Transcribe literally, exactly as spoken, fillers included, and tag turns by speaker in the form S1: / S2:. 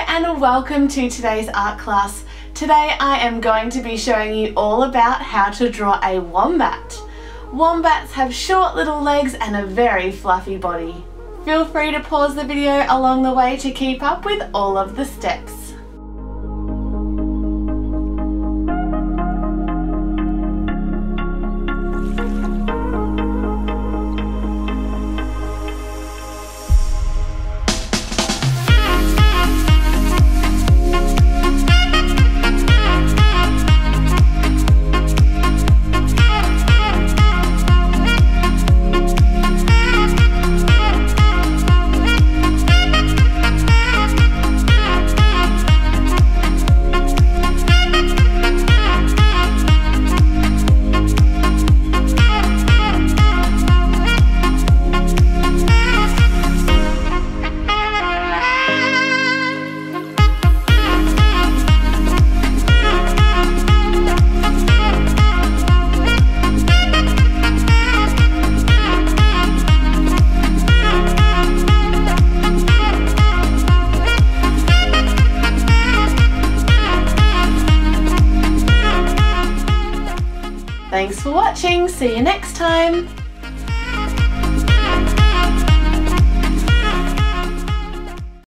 S1: and welcome to today's art class. Today I am going to be showing you all about how to draw a wombat. Wombats have short little legs and a very fluffy body. Feel free to pause the video along the way to keep up with all of the steps. Thanks for watching, see you next time!